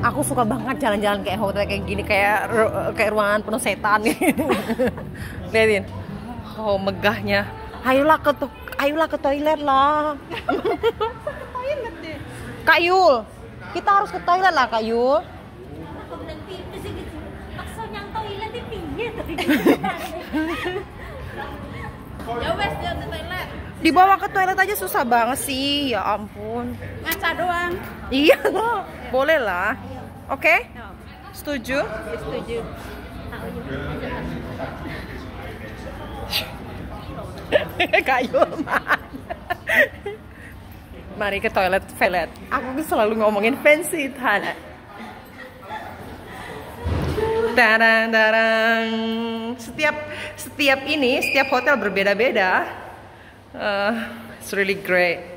Aku suka banget jalan-jalan kayak hotel kayak gini, kayak ruangan penuh setan gitu. Lihatin. Oh, megahnya. Ayolah ke toilet lah. Toilet deh. Kak Yul, kita harus ke toilet lah Kak Yul. Aku nanti paksa nyang toilet di piye tadi. Ya wes dia ke toilet. Dibawa ke toilet aja susah banget sih, ya ampun. Ngaca doang. Iya, boleh lah. Oke? Setuju? Setuju. Kak Yul. Mari ke toilet. Aku selalu ngomongin fancy toilet. Darang. Setiap hotel berbeda-beda. It's really great.